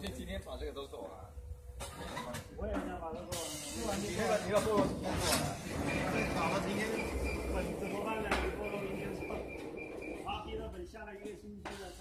计今天把这个都做完。 我也想把它做完。 你那个菠萝今天做完？ 打了今天本怎么办呢？菠萝明天做。啊，憋了本下了1个星期了。